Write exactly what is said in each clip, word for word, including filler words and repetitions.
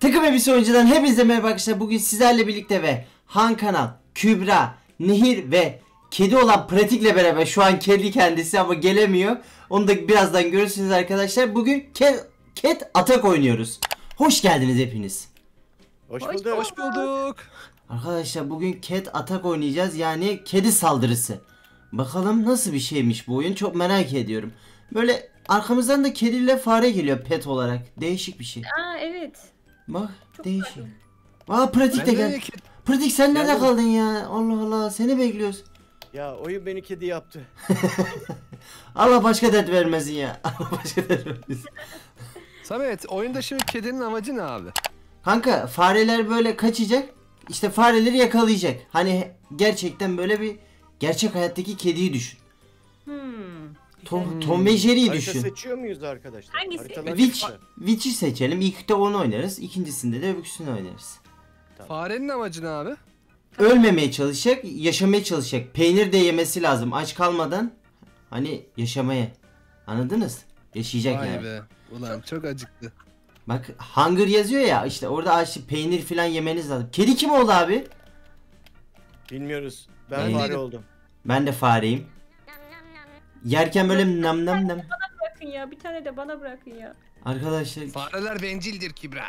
Takım Elbise Oyuncu'dan hepinize merhaba arkadaşlar. Bugün sizlerle birlikte ve Han Kanal, Kübra, Nehir ve kedi olan Pratik'le beraber, şu an kedi kendisi ama gelemiyor. Onu da birazdan görürsünüz arkadaşlar. Bugün Cat, Cat Attack oynuyoruz. Hoş geldiniz hepiniz. Hoş bulduk. Hoş bulduk. Arkadaşlar bugün Cat Attack oynayacağız. Yani kedi saldırısı. Bakalım nasıl bir şeymiş bu oyun, çok merak ediyorum. Böyle arkamızdan da kediyle fare geliyor pet olarak. Değişik bir şey. Aa evet. Bak Çok değişik. pardon. Aa Pratik de gel. Pratik sen nerede Geldim. kaldın ya? Allah Allah, seni bekliyoruz. Ya oyun beni kedi yaptı. Allah başka dert vermesin ya. Allah başka dert vermesin. Samet, oyunda şimdi kedinin amacı ne abi? Kanka fareler böyle kaçacak. İşte fareleri yakalayacak. Hani gerçekten böyle bir gerçek hayattaki kediyi düşün. Hmm. Tom, Tom ve Jerry'yi Harita düşün. seçiyor muyuz arkadaşlar? Hangisi? Haritalar Witch, çıktı. Witch'i seçelim. İlk de onu oynarız. İkincisinde de öbürsünü oynarız. Farenin amacı ne abi? Ölmemeye çalışacak, yaşamaya çalışacak. Peynir de yemesi lazım aç kalmadan. Hani yaşamaya. Anladınız? Yaşayacak Vay yani. be. Ulan çok acıktı. Bak hunger yazıyor ya, işte orada aç peynir falan yemeniz lazım. Kedi kim oldu abi? Bilmiyoruz. Ben Ben fare değilim. oldum. Ben de fareyim. Yerken böyle nam nam nam. Bırakın ya, bir tane de bana bırakın ya. Arkadaşlar Fareler bencildir Kibra.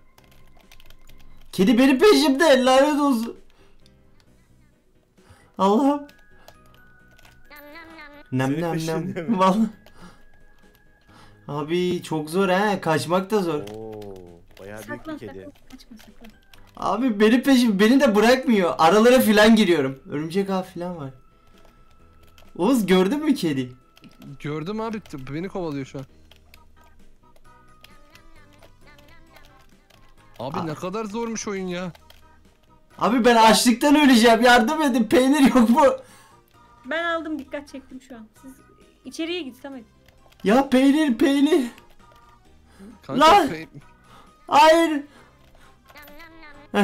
kedi benim peşimde, lanet olsun. Allah'ım. Nam Senin nam nam. peşinde mi? Vallahi. Abi çok zor ha, kaçmak da zor. Oo, bayağı büyük Saklan bir kedi. saklan. Kaçma saklan. Abi benim peşim, beni de bırakmıyor. Aralara filan giriyorum. Örümcek ağ filan var. Oğuz gördün mü kedi? Gördüm abi, beni kovalıyor şu an. Abi Aa. ne kadar zormuş oyun ya. Abi ben açlıktan öleceğim, yardım edin, peynir yok mu? Ben aldım, dikkat çektim şu an. Siz içeriye git Samet. Ya peynir peynir. Kanka, Lan! pe- Hayır. Heh.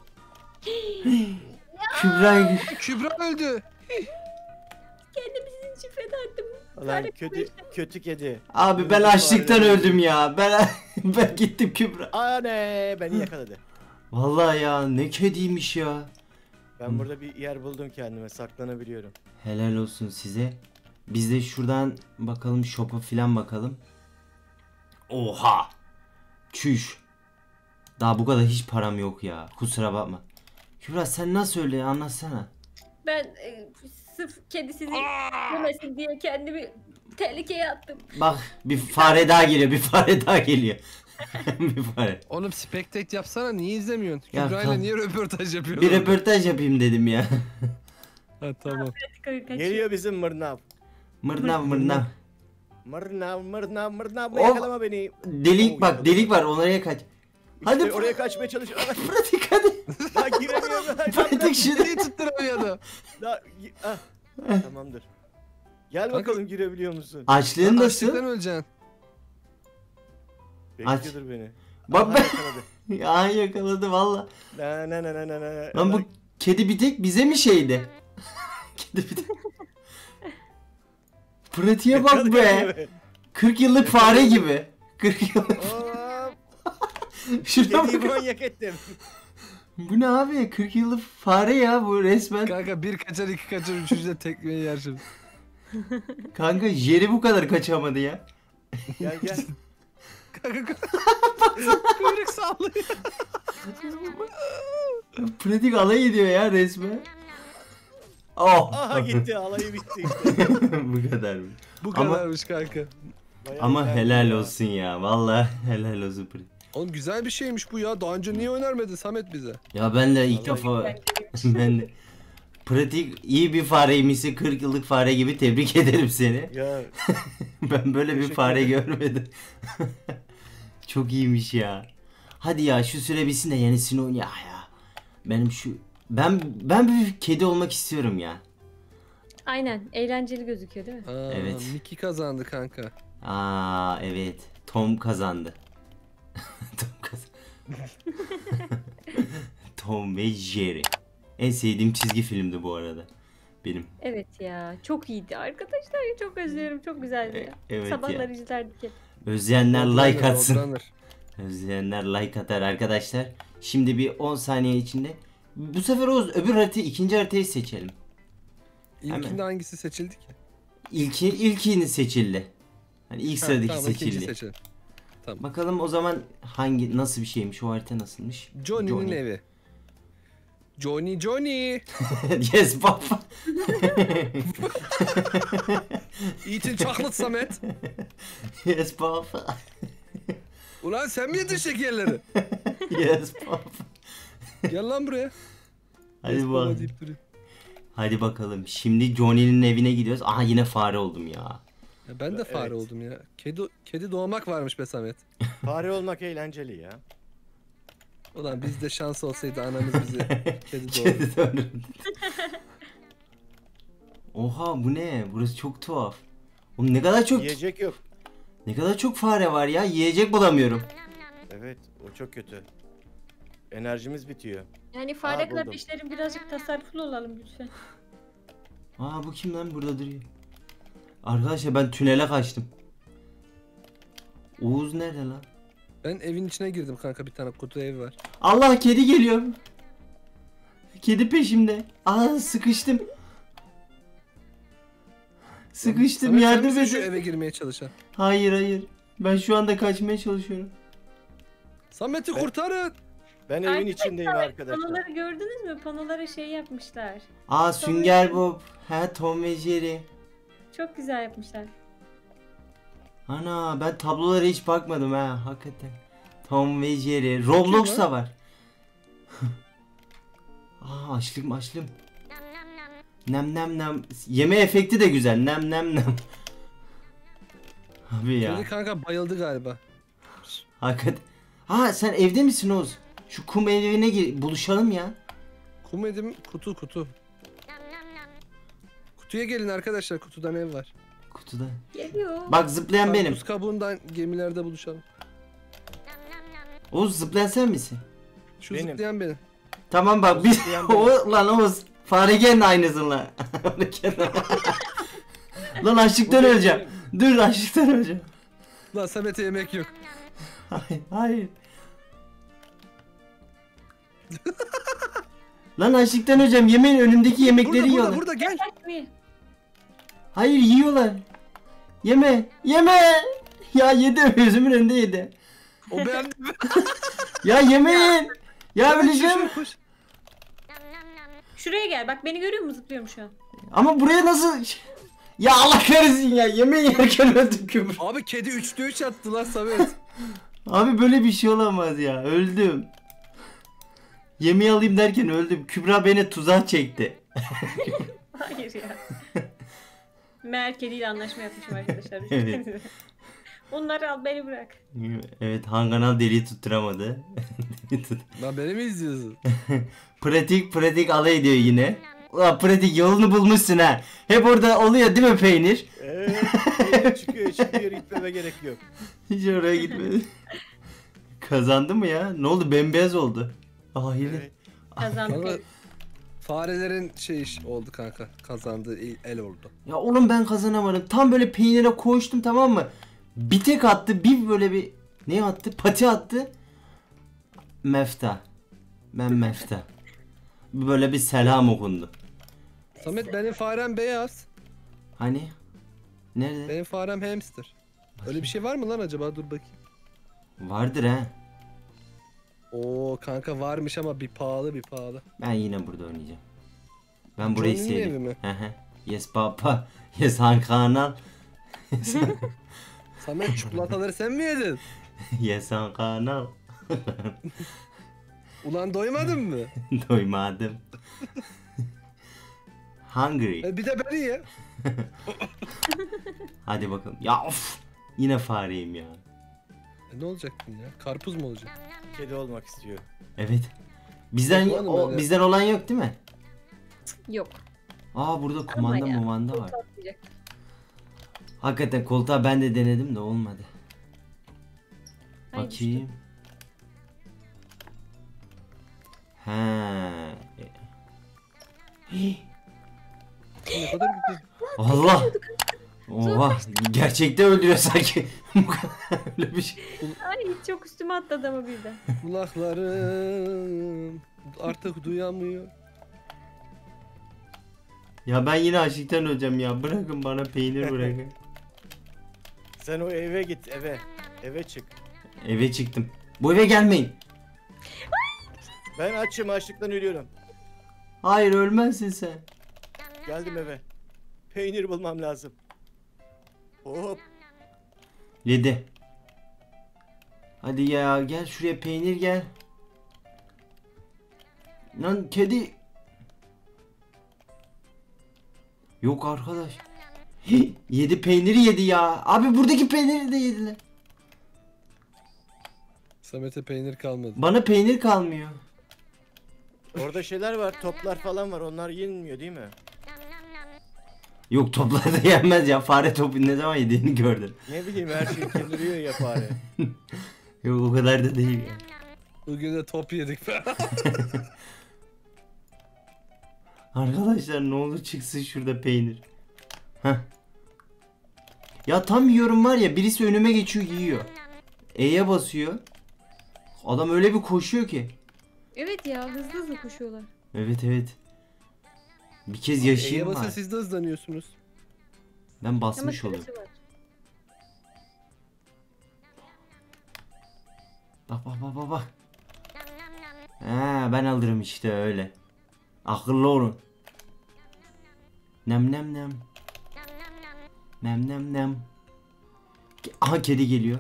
Kübra. Kübra öldü. Kendimi sizin için feda ettim. Ulan Fare kötü, kardeşim. kötü kedi. Abi ben açlıktan öldüm ya. Ben ben gittim Kübra. Anne beni yakaladı. Vallahi ya, ne kediymiş ya. Ben burada bir yer buldum kendime, saklanabiliyorum. Helal olsun size. Biz de şuradan bakalım, shop'a filan bakalım. Oha. Çüş. Daha bu kadar hiç param yok ya. Kusura bakma. Kübra sen nasıl öyle, anlatsana. Ben e, sırf kedi sizi yemesin diye kendimi tehlikeye attım. Bak bir fare daha geliyor, bir fare daha geliyor. bir fare. Oğlum spectate yapsana, niye izlemiyorsun? Ya Kübra ile kan- niye röportaj yapıyorsun? Bir röportaj yapayım dedim ya. Ha, tamam. Kaçıyor. Geliyor bizim mırnav. Mırnav mırnav. Mırnav mırnav mırnav Oh. yakalama beni. Delik Oo, bak, yakaladı. delik var, oraya kaç. Hadi İşte oraya kaçmaya çalışıyor. pratik hadi. Daha giremiyorum. Pratik şunu. Niye tutturamıyordu? Daha... Ah. Tamamdır. Gel Kanka- bakalım, girebiliyor musun? Açlığın Açlıktan nasıl? öleceksin. Bekliyordur beni. Bak Aha, ben. yakaladı. Ya yakaladı valla. Na na na na na na. Lan bu kedi bir tek bize mi şeydi? Kedi bir tek. Pratiğe bak be. kırk yıllık fare gibi. kırk yıllık. Hop. Şuna Kediyi bak. manyak ettim. Bu ne abi? kırk yıllık fare ya bu resmen. Kanka bir kaçar iki kaçar üçüncü de tekmeyi yer şimdi. Kanka Jerry bu kadar kaçamadı ya. Gel gel. Kanka kuyruk sallıyor. Pratik alay ediyor ya resmen. Oh. Aha gitti, alayı bitti işte. Bu kadar mı? Bu Ama- kadarmış kanka. Bayağı Ama ilerledi helal ya. olsun ya. Vallahi helal olsun Pratik. Oğlum güzel bir şeymiş bu ya. Daha önce niye önermedin Samet bize? Ya ben de ilk Vallahi defa ben de Pratik iyi bir fareymişsin, kırk yıllık fare gibi, tebrik ederim seni. Ya Ben böyle bir Teşekkür fare ederim. görmedim. Çok iyiymiş ya. Hadi ya şu süre bitsin de yenisini oyn ya ya. Benim şu ben ben bir kedi olmak istiyorum ya. Aynen, eğlenceli gözüküyor değil mi? Aa, Evet. Mickey kazandı kanka. Aa evet. Tom kazandı. Tom kazandı. Tom ve Jerry. En sevdiğim çizgi filmdi bu arada. Benim. Evet ya, çok iyiydi arkadaşlar. Çok özlüyorum, çok güzeldi ya. E- evet Sabahlar ya. izlerdik hep. Özleyenler Roadrunner, like atsın. Roadrunner. Özleyenler like atar arkadaşlar. Şimdi bir on saniye içinde. Bu sefer Oğuz öbür harita ikinci haritayı seçelim. İlkinde Hemen. hangisi seçildi ki? İlki ilkini seçildi. Hani ilk Ha, sıradaki tamam, ikinci seçildi. seçelim. Bakalım o zaman hangi nasıl bir şeymiş o harita nasılmış? Johnny'nin Johnny. evi. Johnny Johnny. Yes baba. Eating chocolate Samet. Yes baba. Ulan sen mi yedin şekerleri? Yes baba. Gel lan buraya. Hadi Yes baba bak. deyip duruyor. Hadi bakalım. Şimdi Johnny'nin evine gidiyoruz. Aha yine fare oldum ya. Ya ben de fare Evet. oldum ya. Kedi kedi doğmak varmış be Samet. Fare olmak eğlenceli ya. Ulan bizde şans olsaydı anamız bizi kedi doğurdu. Kedi doğru. Oha bu ne? Burası çok tuhaf. Oğlum ne kadar çok Yiyecek yok. ne kadar çok fare var ya. Yiyecek bulamıyorum. Evet, o çok kötü. Enerjimiz bitiyor. Yani fare Aa, buldum. kardeşlerim birazcık tasarruflu olalım lütfen. Aa bu kim lan burada duruyor? Arkadaşlar ben tünele kaçtım. Oğuz nerede lan? Ben evin içine girdim kanka, bir tane kutu ev var. Allah kedi geliyor. Kedi peşimde. Aa sıkıştım. Sıkıştım Samet, sen yardım misin şu edin. eve girmeye çalışan? Hayır hayır. Ben şu anda kaçmaya çalışıyorum. Samet'i Ben- kurtarın. Ben evin içindeyim arkadaşlar. Panoları gördünüz mü? Panolara şey yapmışlar. Aa Sünger Bob. He Tom ve Jerry. Çok güzel yapmışlar. Ana ben tablolara hiç bakmadım ha hakikaten. Tom ve Jerry. Roblox Kim da var. Aa açlım açlım. Nem nem nem. Yeme efekti de güzel. Nem nem nem. Abi ya. Kedi kanka bayıldı galiba. Hakikaten. Ha sen evde misin Oğuz? Şu kum evine gir. Buluşalım ya. Kum edim kutu kutu. Kutuya gelin arkadaşlar, kutudan ev var. Kutuda. Geliyor. Bak zıplayan benim. Buz kabuğundan gemilerde buluşalım. Oğuz zıplayan sen misin? Şu Benim. zıplayan benim. Tamam bak biz Zıplayan benim. o lan Oğuz fare gene aynısın lan. Lan açlıktan Bu öleceğim. Dur açlıktan öleceğim. Lan Samet'e yemek yok. Hayır. Hayır. Lan açlıktan öleceğim. Yemeğin önümdeki yemekleri Burada yiyorlar. burada burada gel. Bir. Hayır yiyorlar. Yeme. Yeme. Ya yedi gözümün önünde yedi. O beğendi. Ya yemeyin. Ya öyle şey mi? koş. Şuraya gel. Bak beni görüyor musun? Zıplıyorum şu an. Ama buraya nasıl... Ya Allah kahretsin ya. Yemeği yerken öldüm Kübra. Abi kedi üçte üç attı lan Samet. Abi böyle bir şey olamaz ya. Öldüm. Yemeği alayım derken öldüm. Kübra beni tuzağa çekti. Hayır ya. Meğer kediyle anlaşma yapmışım arkadaşlar. Evet. Onları al, beni bırak. Evet Hanganal deliği tutturamadı. Lan beni mi izliyorsun? pratik pratik alay ediyor yine. Ulan pratik yolunu bulmuşsun ha. Hep orada oluyor değil mi peynir? Evet, peynir çıkıyor, hiçbir yere gitmeme gerek yok. Hiç oraya gitmedi. Kazandı mı ya? Ne oldu? Bembeyaz oldu. Aa yine. Evet. Kazandık. Valla farelerin şey iş oldu kanka. Kazandığı el- el oldu. Ya oğlum ben kazanamadım. Tam böyle peynire koştum tamam mı? Bir tek attı. Bir böyle bir ne attı? Pati attı. Mefta. Ben mefta. Böyle bir selam okundu. Samet benim farem beyaz. Hani? Nerede? Benim farem hamster. Öyle bir şey var mı lan acaba? Dur bakayım. Vardır ha. Oo kanka varmış ama bir pahalı bir pahalı. Ben yine burada oynayacağım. Ben burayı Johnny'nin evi sevdim. mi? Hı hı. Yes papa. Yes Han Kanal. Samet çikolataları sen mi yedin? Yes Han Kanal. Ulan doymadın mı? Doymadım. Hungry. E bir de beni ye. Hadi bakalım. Ya of. Yine fareyim ya. E ne olacaktın ya? Karpuz mu olacak? Kedi olmak istiyor. Evet. Bizden Yok oğlum o, öyle. bizden olan yok değil mi? Yok. Aa burada kumanda ya, mumanda var. Atlayacak. Hakikaten koltuğa ben de denedim de olmadı. Ay, Bakayım. He. Hii. Ne kadar güzel. Allah. Oha gerçekte öldürüyor sanki. Öyle bir şey. Ay çok üstüme üstüme atladı ama birden. Kulaklarım artık duyamıyor. Ya ben yine açlıktan öleceğim ya. Bırakın bana peynir bırakın. Sen o eve git eve. Eve çık. Eve çıktım. Bu eve gelmeyin. Ben açım açlıktan ölüyorum. Hayır ölmezsin sen. Geldim eve. Peynir bulmam lazım. Hop. Yedi. Hadi ya gel şuraya peynir gel. Lan kedi. Yok arkadaş. Hii, yedi peyniri yedi ya. Abi buradaki peyniri de yediler. Samet'e peynir kalmadı. Bana peynir kalmıyor. Orada şeyler var, toplar falan var. Onlar yenmiyor değil mi? Yok toplar da yenmez ya. Fare topu ne zaman yediğini gördüm. Ne bileyim her şey kendiriyor ya fare. Yok o kadar da değil ya. Bugün de top yedik be. Arkadaşlar ne olur çıksın şurada peynir. Heh. Ya tam yiyorum var ya birisi önüme geçiyor yiyor. E'ye basıyor. Adam öyle bir koşuyor ki. Evet ya hızlı hızlı koşuyorlar. Evet evet. Bir kez E'ye yaşayayım basınca var. siz de hızlanıyorsunuz. Ben Ama basmış oluyorum. süresi var. Bak bak bak bak bak. Ha, ben alırım işte öyle. Akıllı olun. Nem nem nem. Nem nem nem. Aha kedi geliyor.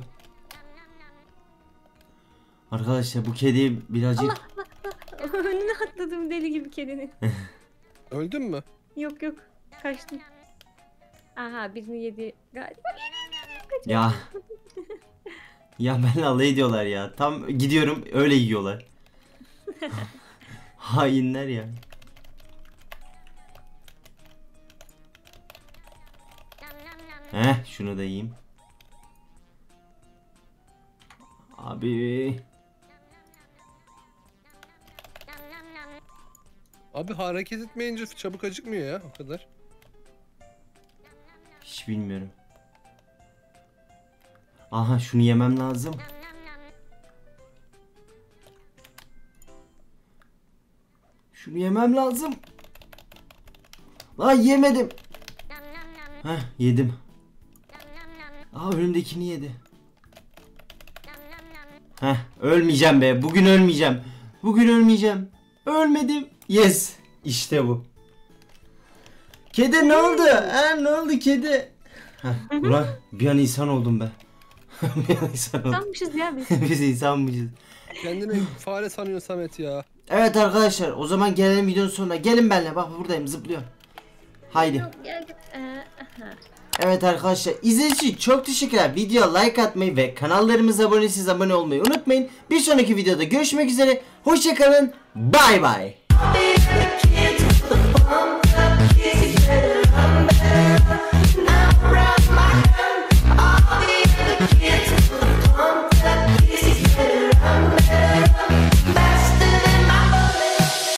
Arkadaşlar bu kedi birazcık Önüne atladım deli gibi kedinin. Öldün mü? Yok yok kaçtım. Aha birini yedi galiba. ya ya ben alay ediyorlar ya. Tam gidiyorum öyle yiyorlar. Hainler ya. Heh şunu da yiyeyim. Abi. Abi hareket etmeyince çabuk acıkmıyor ya o kadar. Hiç bilmiyorum. Aha şunu yemem lazım. Şunu yemem lazım. Lan yemedim. Heh yedim. Aa önümdekini yedi. Heh ölmeyeceğim be. Bugün ölmeyeceğim. Bugün ölmeyeceğim. Ölmedim. Yes. İşte bu. Kedi ne oldu? Ha, ne oldu kedi? Heh, ulan bir an insan oldum be. bir an insan oldum. Sanmışız ya biz. Biz insanmışız. Kendini fare sanıyor Samet ya. Evet arkadaşlar o zaman gelelim videonun sonuna. Gelin benimle bak buradayım zıplıyorum. Haydi. Yok gel gel. Ee, aha. Evet arkadaşlar izlediğiniz için çok teşekkürler. Videoya like atmayı ve kanallarımıza abone değilseniz abone olmayı unutmayın. Bir sonraki videoda görüşmek üzere. Hoşçakalın. Bay bay.